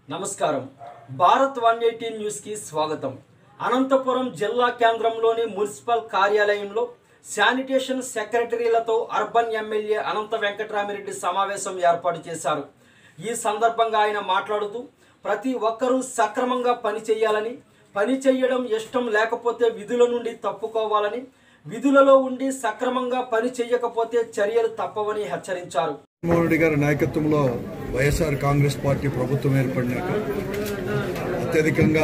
నమస్కారం భారత్ 180 న్యూస్ కి స్వాగతం। అనంతపురం జిల్లా కేంద్రంలోని మున్సిపల్ కార్యాలయంలో శానిటేషన్ సెక్రటరీలతో అర్బన్ ఎమ్మెల్యే అనంత వెంకటరామిరెడ్డి సమావేశం ఏర్పాటు చేశారు। ఈ సందర్భంగా ఆయన మాట్లాడుతూ ప్రతి ఒక్కరూ సక్రమంగా పని చేయాలని, పని చేయడం ఇష్టం లేకపోతే విధుల నుండి తప్పుకోవాలని, విధులలో ఉండి సక్రమంగా పని చేయకపోతే చర్యలు తప్పవని హెచ్చరించారు। జగన్మోహన్ రెడ్డి గారి నాయకత్వంలో వైఎస్ఆర్ కాంగ్రెస్ పార్టీ ప్రభుత్వం ఏర్పడినాక అత్యధికంగా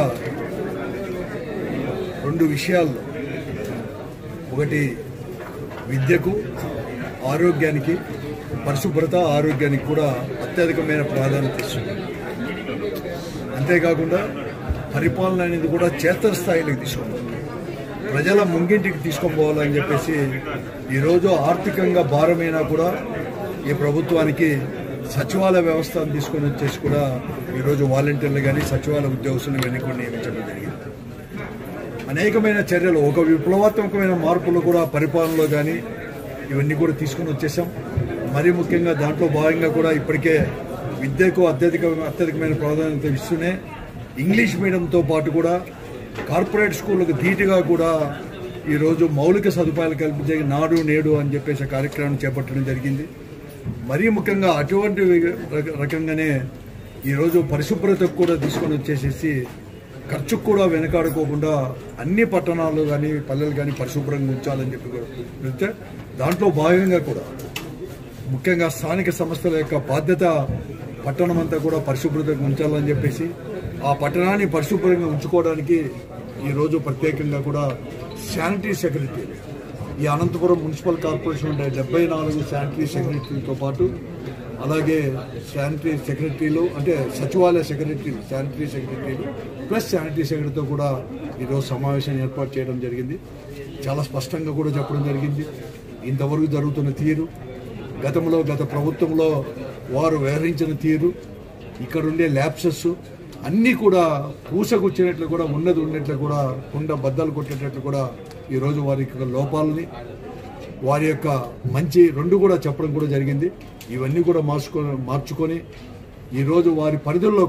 రెండు విషయాల్లో, ఒకటి విద్యకు, ఆరోగ్యానికి, పరిశుభ్రత ఆరోగ్యానికి కూడా అత్యధికమైన ప్రాధాన్యత ఇస్తుంది। అంతేకాకుండా పరిపాలన అనేది కూడా క్షేత్రస్థాయిలోకి తీసుకుంటాం, ప్రజల ముంగింటికి తీసుకొని పోవాలని చెప్పేసి ఈరోజు ఆర్థికంగా భారమైనా కూడా ఈ ప్రభుత్వానికి సచివాలయ వ్యవస్థను తీసుకొని వచ్చేసి కూడా ఈరోజు వాలంటీర్లు కానీ సచివాలయ ఉద్యోగస్తులు కానీ కూడా నియమించడం జరిగింది। అనేకమైన చర్యలు, ఒక విప్లవాత్మకమైన మార్పులు కూడా పరిపాలనలో కానీ ఇవన్నీ కూడా తీసుకొని వచ్చేసాం। మరీ ముఖ్యంగా దాంట్లో భాగంగా కూడా ఇప్పటికే విద్యకు అత్యధికమైన ప్రాధాన్యత ఇస్తూనే ఇంగ్లీష్ మీడియంతో పాటు కూడా కార్పొరేట్ స్కూళ్ళకు ధీటుగా కూడా ఈరోజు మౌలిక సదుపాయాలు కల్పించే నాడు నేడు అని చెప్పేసి కార్యక్రమాన్ని చేపట్టడం జరిగింది। మరీ ముఖ్యంగా అటువంటి రకంగానే ఈరోజు పరిశుభ్రతకు కూడా తీసుకొని వచ్చేసేసి ఖర్చుకు కూడా వెనకాడుకోకుండా అన్ని పట్టణాలు కానీ పల్లెలు కానీ పరిశుభ్రంగా ఉంచాలని చెప్పి దాంట్లో భాగంగా కూడా ముఖ్యంగా స్థానిక సంస్థల యొక్క బాధ్యత పట్టణమంతా కూడా పరిశుభ్రతగా ఉంచాలని చెప్పేసి ఆ పట్టణాన్ని పరిశుభ్రంగా ఉంచుకోవడానికి ఈరోజు ప్రత్యేకంగా కూడా శానిటరీ సెక్రటరీ, ఈ అనంతపురం మున్సిపల్ కార్పొరేషన్ ఉండే 74 శానిటరీ సెక్రటరీలతో పాటు అలాగే శానిటరీ సెక్రటరీలు అంటే సచివాలయ సెక్రటరీలు, శానిటరీ సెక్రటరీలు ప్లస్ శానిటరీ సెక్రటరీతో కూడా ఈరోజు సమావేశం ఏర్పాటు చేయడం జరిగింది। చాలా స్పష్టంగా కూడా చెప్పడం జరిగింది ఇంతవరకు జరుగుతున్న తీరు, గత ప్రభుత్వంలో వారు వ్యవహరించిన తీరు, ఇక్కడుండే ల్యాప్సెస్ అన్నీ కూడా పూసకొచ్చినట్లు కూడా ఉన్నట్లు కూడా కుండ బద్దలు కొట్టేటట్లు కూడా ఈరోజు వారి యొక్క లోపాలని, వారి యొక్క మంచి రెండు కూడా చెప్పడం కూడా జరిగింది। ఇవన్నీ కూడా మార్చుకొని ఈరోజు వారి పరిధుల్లో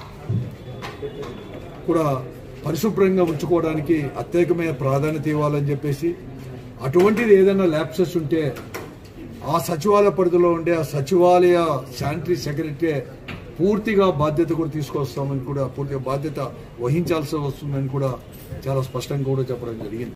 కూడా పరిశుభ్రంగా ఉంచుకోవడానికి అత్యధికమైన ప్రాధాన్యత ఇవ్వాలని చెప్పేసి, అటువంటిది ఏదైనా ల్యాప్సెస్ ఉంటే ఆ సచివాలయ పరిధిలో ఉండే ఆ సచివాలయ శానిటరీ సెక్రటరీ పూర్తిగా బాధ్యత కూడా తీసుకొస్తామని కూడా, పూర్తిగా బాధ్యత వహించాల్సి వస్తుందని కూడా చాలా స్పష్టంగా కూడా చెప్పడం జరిగింది।